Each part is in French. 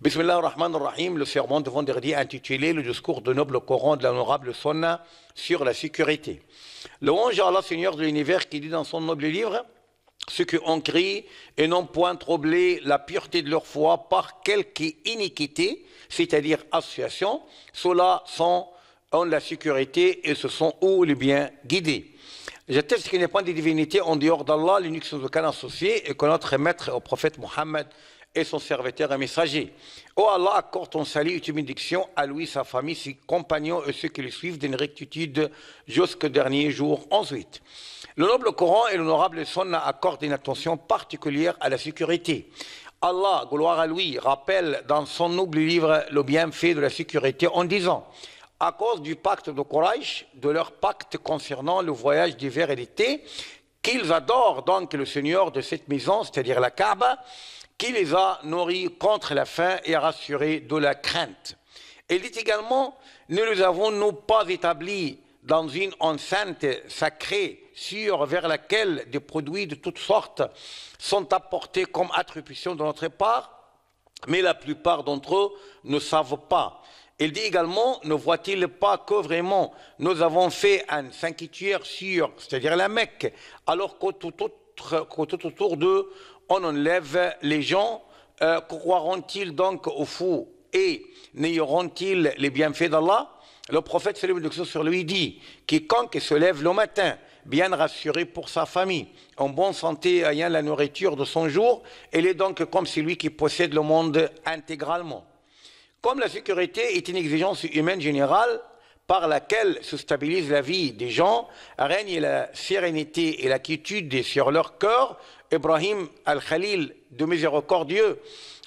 Bismillah ar-Rahman ar-Rahim, le sermon de vendredi intitulé Le discours de noble Coran de l'honorable Sunna sur la sécurité. Louange à Allah, Seigneur de l'univers, qui dit dans son noble livre: ceux qui ont crié et n'ont point troublé la pureté de leur foi par quelque iniquité, c'est-à-dire association, ceux-là ont la sécurité et se sont ou les bien guidés. J'atteste qu'il n'y a pas de divinité en dehors d'Allah, l'unique sans aucun associé, et que notre maître au prophète Mohammed et son serviteur et messager. Oh Allah, accorde ton salut et une bénédiction à lui, sa famille, ses compagnons et ceux qui le suivent d'une rectitude jusqu'au dernier jour. Ensuite, le noble Coran et l'honorable Sunna accordent une attention particulière à la sécurité. Allah, gloire à lui, rappelle dans son noble livre le bienfait de la sécurité en disant: à cause du pacte de Quraysh, de leur pacte concernant le voyage d'hiver et d'été, qu'ils adorent donc le Seigneur de cette maison, c'est-à-dire la Kaaba, qui les a nourris contre la faim et rassurés de la crainte. Il dit également: ne les avons-nous pas établis dans une enceinte sacrée sûre vers laquelle des produits de toutes sortes sont apportés comme attribution de notre part, mais la plupart d'entre eux ne savent pas. Il dit également: ne voit-il pas que vraiment nous avons fait un sanctuaire sûr, c'est-à-dire la Mecque, alors que tout autour d'eux on enlève les gens, croiront-ils donc au fou et n'ayeront-ils les bienfaits d'Allah? Le prophète sur lui dit: quiconque se lève le matin, bien rassuré pour sa famille, en bonne santé, ayant la nourriture de son jour, il est donc comme celui qui possède le monde intégralement. Comme la sécurité est une exigence humaine générale par laquelle se stabilise la vie des gens, règne la sérénité et la quiétude sur leur cœur, Ibrahim al-Khalil, de miséricordieux,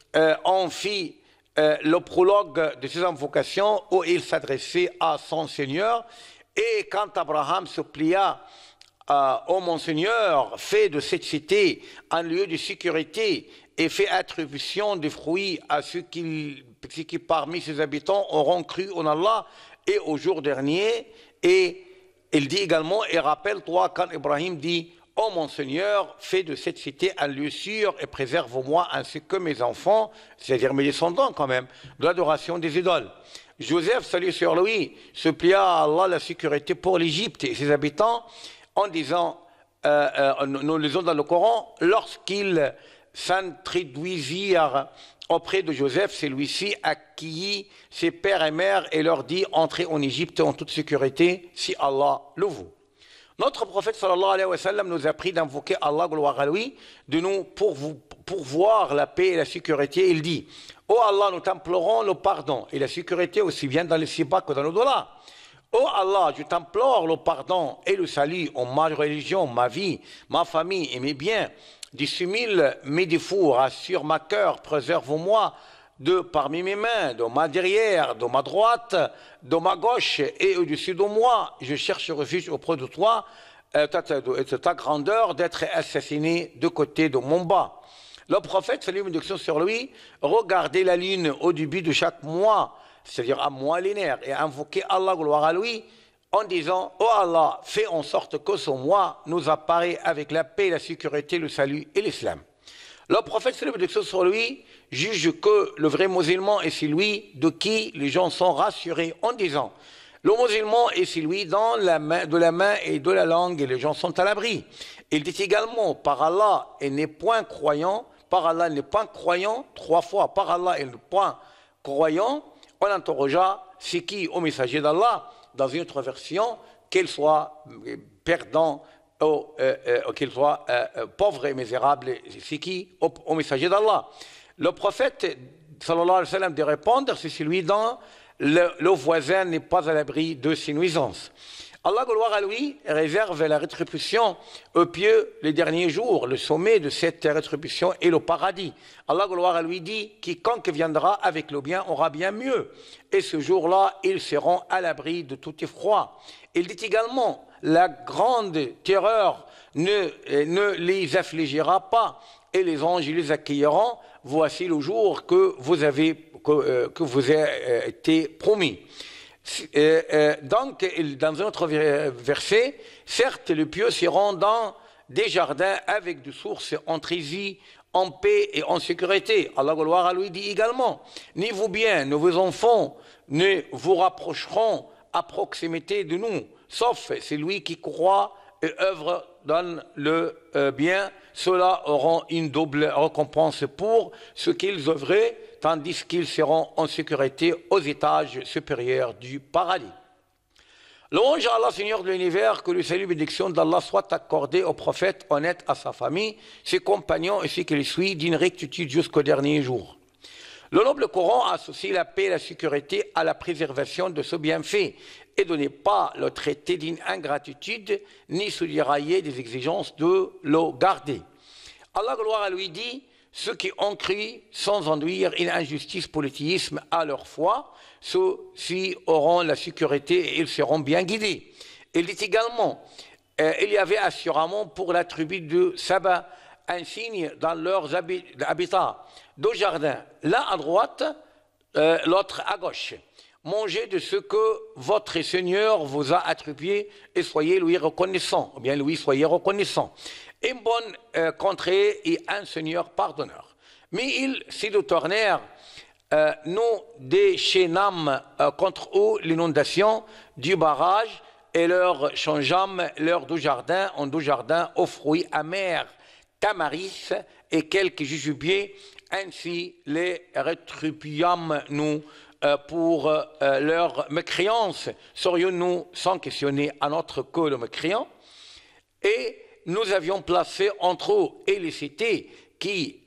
en fit le prologue de ses invocations où il s'adressait à son Seigneur. Et quand Abraham se plia: ô mon Seigneur, fais de cette cité un lieu de sécurité et fais attribution des fruits à ceux qui parmi ses habitants auront cru en Allah et au jour dernier. Et il dit également: et rappelle-toi quand Ibrahim dit: ô mon Seigneur, fais de cette cité un lieu sûr et préserve-moi ainsi que mes enfants, c'est-à-dire mes descendants quand même, de l'adoration des idoles. Joseph, salut sur lui, se plia à Allah la sécurité pour l'Égypte et ses habitants en disant, nous lisons dans le Coran, lorsqu'ils s'introduisirent auprès de Joseph, celui-ci accueillit ses pères et mères et leur dit: entrez en Égypte en toute sécurité si Allah le veut. Notre prophète sallallahu alayhi wa sallam nous a pris d'invoquer Allah, gloire à lui, de nous pourvoir la paix et la sécurité. Il dit: ô Allah, nous t'implorons le pardon et la sécurité aussi bien dans le Siba que dans l'au-delà. ô Allah, je t'implore le pardon et le salut en ma religion, ma vie, ma famille et mes biens. Dissimule mes défauts, rassure ma cœur, préserve-moi de parmi mes mains, de ma derrière, de ma droite, de ma gauche et au-dessus de moi. Je cherche refuge auprès de toi, de ta grandeur, d'être assassiné de côté de mon bas. Le prophète, salut et bénédiction sur lui, regardait la lune au début de chaque mois, c'est-à-dire un mois lunaire, et invoquait Allah, gloire à lui, en disant: ô Allah, fais en sorte que ce mois nous apparaît avec la paix, la sécurité, le salut et l'islam. Le prophète, salut et bénédiction sur lui, juge que le vrai musulman est celui de qui les gens sont rassurés en disant: le musulman est celui de la main et de la langue et les gens sont à l'abri. Il dit également: par Allah, il n'est point croyant, par Allah, il n'est point croyant, 3 fois, par Allah, il n'est point croyant. On interrogea: c'est qui au messager d'Allah? Dans une autre version, qu'il soit perdant ou qu'il soit pauvre et misérable, c'est qui au messager d'Allah? Le prophète sallallahu alayhi wa sallam de répondre: c'est celui dont le voisin n'est pas à l'abri de ses nuisances. Allah, gloire à lui, réserve la rétribution aux pieux les derniers jours. Le sommet de cette rétribution est le paradis. Allah, gloire à lui, dit: quiconque viendra avec le bien aura bien mieux. Et ce jour-là, ils seront à l'abri de tout effroi. Il dit également: la grande terreur ne les affligira pas et les anges les accueilleront. Voici le jour que vous a été promis. Donc, dans un autre verset, certes, les pieux seront dans des jardins avec des sources entresies en paix et en sécurité. Allah gloire à lui dit également, ni vous bien, ni vos enfants ne vous rapprocheront à proximité de nous, sauf celui qui croit et œuvre dans le bien. Ceux-là auront une double récompense pour ce qu'ils œuvraient, tandis qu'ils seront en sécurité aux étages supérieurs du paradis. Louange à Allah, Seigneur de l'univers, que le salut et bénédiction d'Allah soit accordé au prophète honnête, à sa famille, ses compagnons et ceux qui les suivent d'une rectitude jusqu'au dernier jour. Le noble Coran associe la paix et la sécurité à la préservation de ce bienfait et de ne pas le traiter d'une ingratitude ni se dérailler des exigences de le garder. Allah, gloire à lui, dit: ceux qui ont cru sans enduire une injustice polythéisme à leur foi, ceux-ci auront la sécurité et ils seront bien guidés. Il dit également, il y avait assurément pour la tribu de Saba un signe dans leurs habitats, deux jardins, l'un à droite, l'autre à gauche. Mangez de ce que votre Seigneur vous a attribué et soyez lui reconnaissant, ou bien lui soyez reconnaissant. Une bonne contrée et un Seigneur pardonneur. Mais ils se détournèrent, nous déchaînâmes contre eux l'inondation du barrage et leur changeâmes leurs deux jardins en deux jardins aux fruits amers, tamaris et quelques jujubiers, ainsi les rétribuâmes nous pour leur mécréance. Serions-nous sans questionner à notre que le mécréant? Et nous avions placé entre eux et les cités qui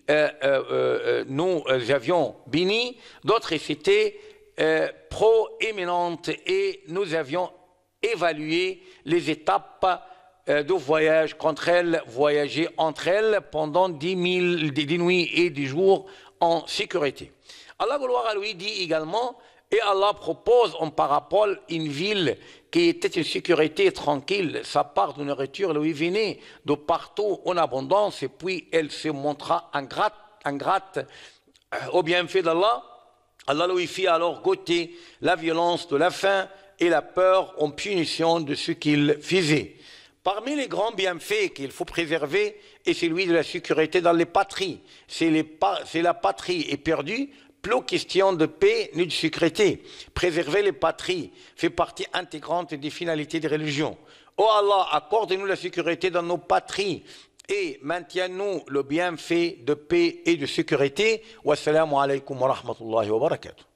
nous avions bénis, d'autres cités proéminentes, et nous avions évalué les étapes de voyage contre elles, voyager entre elles pendant 10 000 des nuits et des jours en sécurité. Allah, gloire à lui, dit également, et Allah propose en parabole une ville qui était une sécurité tranquille, sa part de nourriture lui venait de partout en abondance, et puis elle se montra ingrate au bienfait d'Allah. Allah lui fit alors goûter la violence de la faim et la peur en punition de ce qu'il faisait. Parmi les grands bienfaits qu'il faut préserver est celui de la sécurité dans les patries. Si la patrie est perdue, plus question de paix ni de sécurité. Préserver les patries fait partie intégrante des finalités des religions. Oh Allah, accorde-nous la sécurité dans nos patries et maintiens-nous le bienfait de paix et de sécurité. Wassalamu alaikum wa rahmatullahi wa barakatuh.